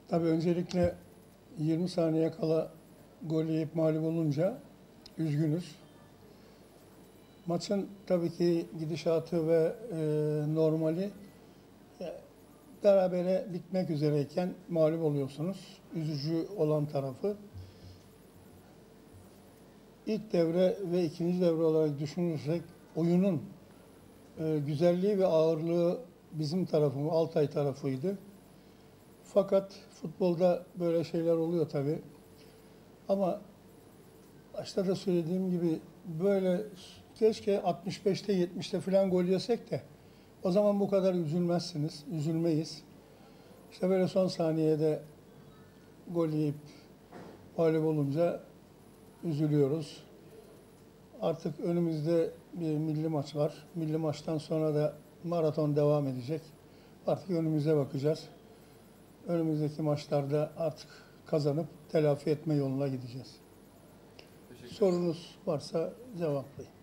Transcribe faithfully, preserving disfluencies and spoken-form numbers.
Tabii öncelikle yirmi saniye kala gol yiyip mağlup olunca üzgünüz. Maçın tabii ki gidişatı ve e, normali e, berabere bitmek üzereyken mağlup oluyorsunuz. Üzücü olan tarafı. İlk devre ve ikinci devre olarak düşünürsek oyunun e, güzelliği ve ağırlığı bizim tarafımız, Altay tarafıydı. Fakat futbolda böyle şeyler oluyor tabii. Ama başta da söylediğim gibi böyle keşke altmış beşte yetmişte falan gol yesek de o zaman bu kadar üzülmezsiniz, üzülmeyiz. İşte böyle son saniyede gol yiyip mağlup olunca üzülüyoruz. Artık önümüzde bir milli maç var. Milli maçtan sonra da maraton devam edecek. Artık önümüze bakacağız. Önümüzdeki maçlarda artık kazanıp telafi etme yoluna gideceğiz. Sorunuz varsa cevaplayın.